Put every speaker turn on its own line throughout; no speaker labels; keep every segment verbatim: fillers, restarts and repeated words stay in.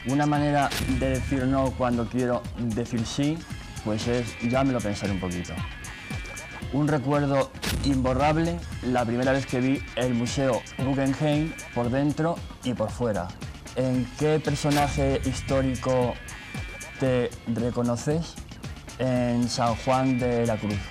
Una manera de decir no cuando quiero decir sí, pues es, ya me lo pensaré un poquito. Un recuerdo imborrable, la primera vez que vi el Museo Guggenheim por dentro y por fuera. ¿En qué personaje histórico te reconoces? En San Juan de la Cruz.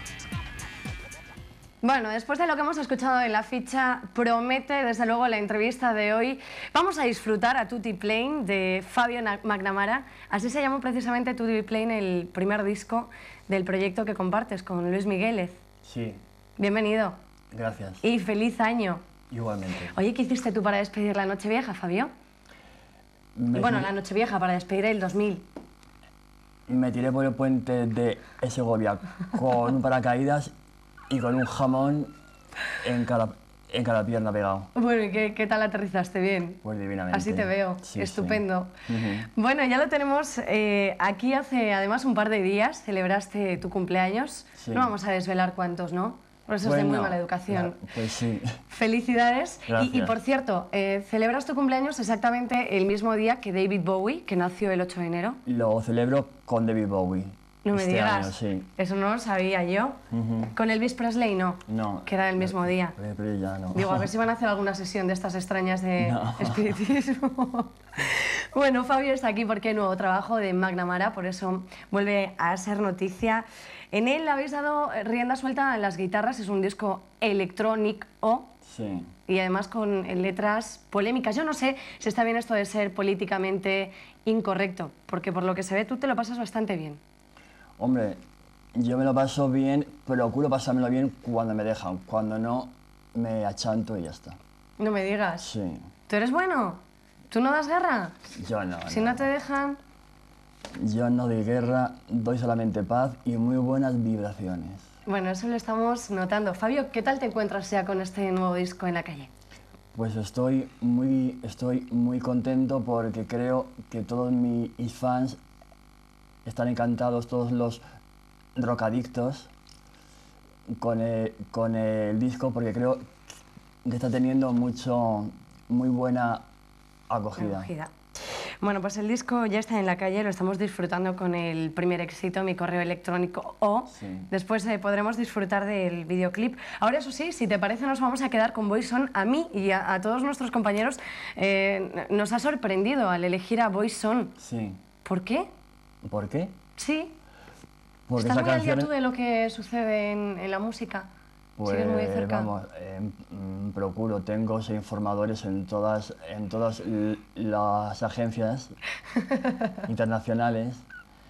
Bueno, después de lo que hemos escuchado en la ficha, promete desde luego la entrevista de hoy. Vamos a disfrutar a Tutti Plane de Fabio McNamara. Así se llamó precisamente Tutti Plane, el primer disco del proyecto que compartes con Luis Miguélez.
Sí.
Bienvenido.
Gracias.
Y feliz año.
Igualmente.
Oye, ¿qué hiciste tú para despedir la Nochevieja, Fabio? Me... Bueno, la Nochevieja, para despedir el dos mil.
Me tiré por el puente de Segovia con un paracaídas y con un jamón en cada, en cada pierna pegado.
Bueno, ¿y qué, qué tal aterrizaste? ¿Bien?
Pues divinamente.
Así te veo,
sí,
estupendo.
Sí. Uh-huh.
Bueno, ya lo tenemos eh, aquí hace además un par de días, celebraste tu cumpleaños. Sí. No vamos a desvelar cuántos, ¿no? Por eso bueno, es de muy mala educación.
Claro, pues sí.
Felicidades. Y, y por cierto, eh, celebras tu cumpleaños exactamente el mismo día que David Bowie, que nació el ocho de enero.
Lo celebro con David Bowie.
No me
este
digas,
año, sí.
Eso no lo sabía yo. Uh-huh. ¿Con Elvis Presley no?
No.
Que era el mismo
pero,
día.
Pero, pero ya no.
Digo, a ver si van a hacer alguna sesión de estas extrañas de no. espiritismo. Bueno, Fabio está aquí porque hay nuevo trabajo de McNamara, por eso vuelve a ser noticia. En él habéis dado rienda suelta a las guitarras, es un disco electrónico.
Sí.
Y además con letras polémicas. Yo no sé si está bien esto de ser políticamente incorrecto, porque por lo que se ve tú te lo pasas bastante bien.
Hombre, yo me lo paso bien, procuro pasármelo bien cuando me dejan. Cuando no, me achanto y ya está.
No me digas.
Sí.
¿Tú eres bueno? ¿Tú no das guerra?
Yo no.
Si no, no te dejan...
Yo no doy guerra, doy solamente paz y muy buenas vibraciones.
Bueno, eso lo estamos notando. Fabio, ¿qué tal te encuentras ya con este nuevo disco en la calle?
Pues estoy muy, estoy muy contento porque creo que todos mis fans están encantados, todos los rockadictos, con el, con el disco, porque creo que está teniendo mucho, muy buena acogida.
acogida. Bueno, pues el disco ya está en la calle, lo estamos disfrutando con el primer éxito, Mi Correo Electrónico O.
Sí.
Después eh, podremos disfrutar del videoclip. Ahora, eso sí, si te parece, nos vamos a quedar con Boyzone. A mí y a, a todos nuestros compañeros eh, nos ha sorprendido al elegir a Boyzone.
Sí.
¿Por qué?
¿Por qué?
Sí.
Porque
¿Estás
esa
muy al
canción...
día tú de lo que sucede en, en la música?
Pues,
¿Sigues muy de cerca?
Vamos, eh, procuro, tengo informadores en todas, en todas las agencias internacionales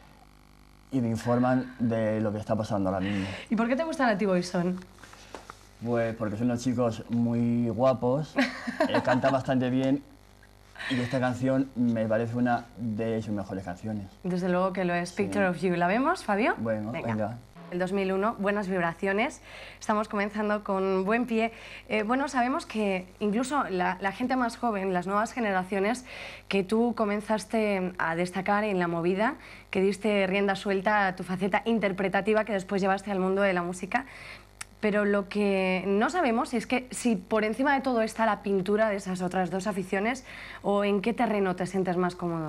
y me informan de lo que está pasando ahora mismo.
¿Y por qué te gustan a ti Boyzone?
Pues porque son unos chicos muy guapos, eh, cantan bastante bien y esta canción me parece una de sus mejores canciones.
Desde luego que lo es. Sí. Picture of You. ¿La vemos, Fabio?
Bueno, venga. venga.
El dos mil uno, buenas vibraciones. Estamos comenzando con buen pie. Eh, bueno, sabemos que incluso la, la gente más joven, las nuevas generaciones, que tú comenzaste a destacar en la movida, que diste rienda suelta a tu faceta interpretativa que después llevaste al mundo de la música. Pero lo que no sabemos es que si por encima de todo está la pintura de esas otras dos aficiones, o en qué terreno te sientes más cómodo.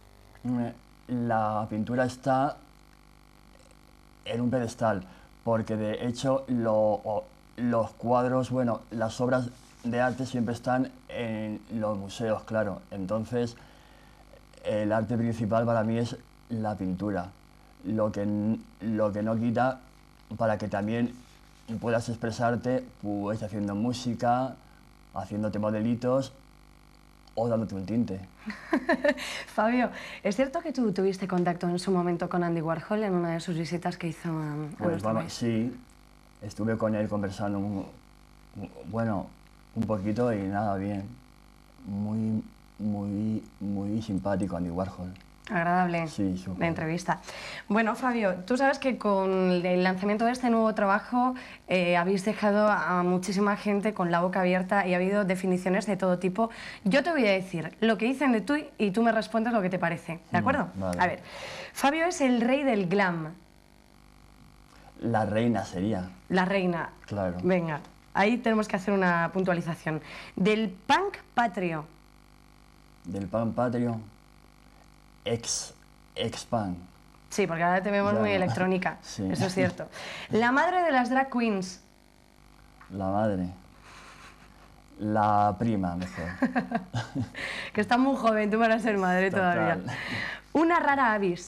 La pintura está en un pedestal, porque de hecho lo, los cuadros, bueno, las obras de arte siempre están en los museos, claro. Entonces, el arte principal para mí es la pintura, lo que, lo que no quita para que también puedas expresarte, pues haciendo música, haciéndote modelitos o dándote un tinte.
Fabio, ¿es cierto que tú tuviste contacto en su momento con Andy Warhol en una de sus visitas que hizo a, a
pues
nuestro
vamos,
país?
Sí, estuve con él conversando, un, bueno, un poquito y nada, bien. Muy, muy, muy simpático Andy Warhol.
Agradable
sí,
la entrevista. Bueno, Fabio, tú sabes que con el lanzamiento de este nuevo trabajo eh, habéis dejado a muchísima gente con la boca abierta y ha habido definiciones de todo tipo. Yo te voy a decir lo que dicen de tú y tú me respondes lo que te parece, ¿de acuerdo?
Mm, vale.
A ver, Fabio es el rey del glam.
La reina sería.
La reina.
Claro.
Venga, ahí tenemos que hacer una puntualización. Del punk patrio.
Del punk patrio. ex, expand.
Sí, porque ahora te vemos
Ya
muy
no.
electrónica,
Sí.
eso es cierto. La madre de las drag queens.
La madre. La prima, mejor.
Que está muy joven, tú para ser madre
Total.
todavía. Una rara avis.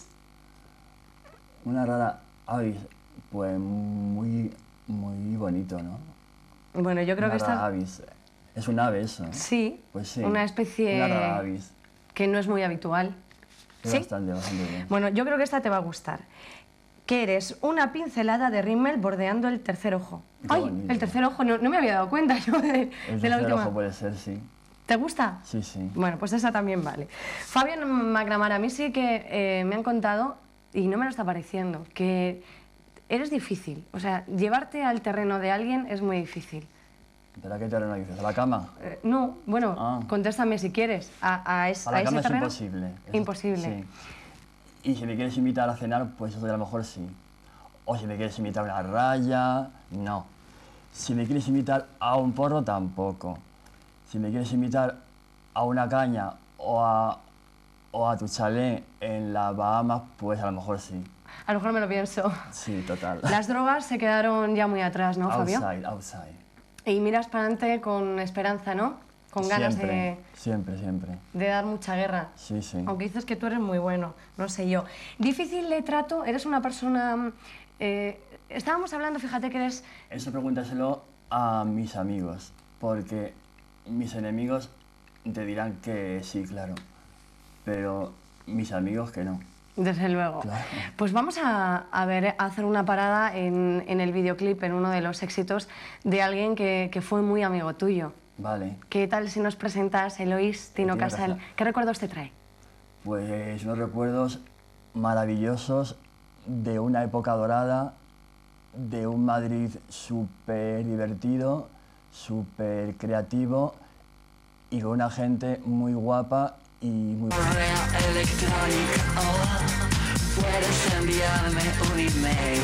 Una rara avis, pues muy, muy bonito, ¿no?
Bueno, yo creo
Una
que
rara
esta...
avis. Es un ave eso.
Sí,
Pues sí.
una especie
Una rara avis.
que no es muy habitual.
Es
¿Sí?
bastante, bastante bien.
Bueno, yo creo que esta te va a gustar. Que eres una pincelada de rímel bordeando el tercer ojo.
Qué
¡Ay!
bonito.
El tercer ojo, no, no me había dado cuenta yo de,
El
de la
tercer
última.
ojo puede ser, sí.
¿Te gusta?
Sí, sí.
Bueno, pues esa también vale. Fabián McNamara, a mí sí que eh, me han contado, y no me lo está pareciendo, que eres difícil. O sea, llevarte al terreno de alguien es muy difícil.
¿Pero a qué terreno dices? ¿A la cama?
Eh, no, bueno,
Ah.
contéstame si quieres. ¿A, a, es-
A la
a
cama
ese
es
terreno?
imposible. Es-
Imposible.
Sí. Y si me quieres invitar a cenar, pues eso a lo mejor sí. O si me quieres invitar a una raya, no. Si me quieres invitar a un porro, tampoco. Si me quieres invitar a una caña o a, o a tu chalet en las Bahamas, pues a lo mejor sí.
A lo mejor me lo pienso.
Sí, total.
Las drogas se quedaron ya muy atrás, ¿no, Fabio?
Outside, outside.
Y miras para adelante con esperanza, ¿no? Con ganas
siempre,
de,
siempre, siempre.
de dar mucha guerra.
Sí, sí.
Aunque dices que tú eres muy bueno, no sé yo. Difícil de trato, eres una persona... eh, estábamos hablando, fíjate que eres...
Eso pregúntaselo a mis amigos, porque mis enemigos te dirán que sí, claro, pero mis amigos que no.
Desde luego.
Claro.
Pues vamos a, a ver, a hacer una parada en, en el videoclip, en uno de los éxitos de alguien que, que fue muy amigo tuyo.
Vale,
¿Qué tal si nos presentas, Eloís Tino
Tino
Casal?
Casal.
¿Qué recuerdos te trae?
pues unos recuerdos maravillosos de una época dorada, de un Madrid súper divertido, súper creativo y con una gente muy guapa y muy...
Correo electrónico, oh, puedes enviarme un email.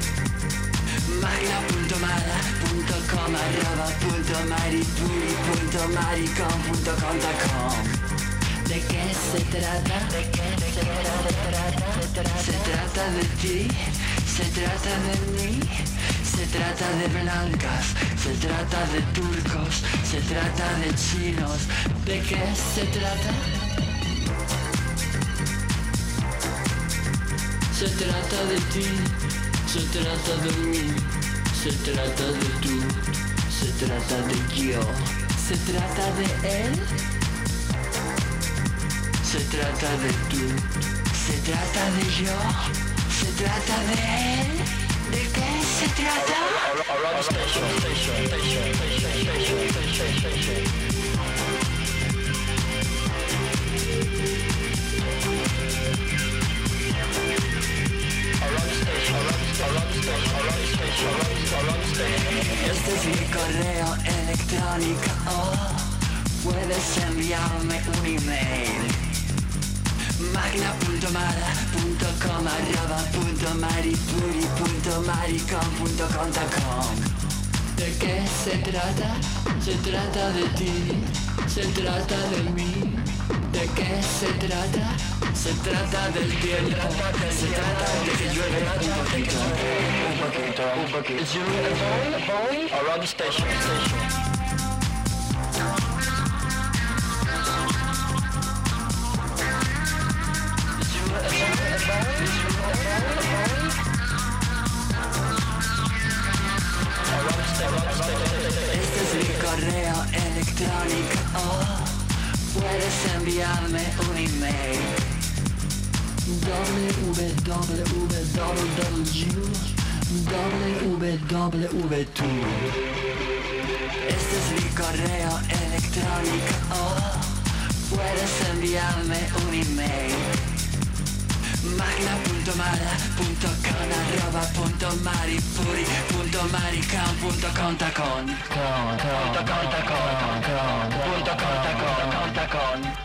magna punto mala punto com arroba punto maripuri punto maricom punto com. ¿De qué se trata? ¿De qué se trata? Se trata de ti, se trata de mí, se trata de blancas, se trata de turcos, se trata de chinos. ¿De qué se trata? Se trata de ti, se trata de mí, se trata de tú, se trata de yo, se trata de él, se trata de tú, se trata de yo, se trata de él. ¿De qué se trata? Este es mi correo electrónico, oh, puedes enviarme un email. magna punto mala punto com arroba punto maripuri punto maricom punto com. ¿De qué se trata? Se trata de ti, se trata de mí. ¿De qué se trata? Se trata del tiempo, se trata de que llueve un poquito, un poquito, un poquito. Is you a boy, a boy? Or on the station, station. Este es mi correo electrónico, oh, puedes enviarme un email. www. Este es mi correo electrónico, oh, puedes enviarme un email. magna punto mala punto com arroba punto maripuri punto maricom punto com. Punto com, punto com, punto com, punto com.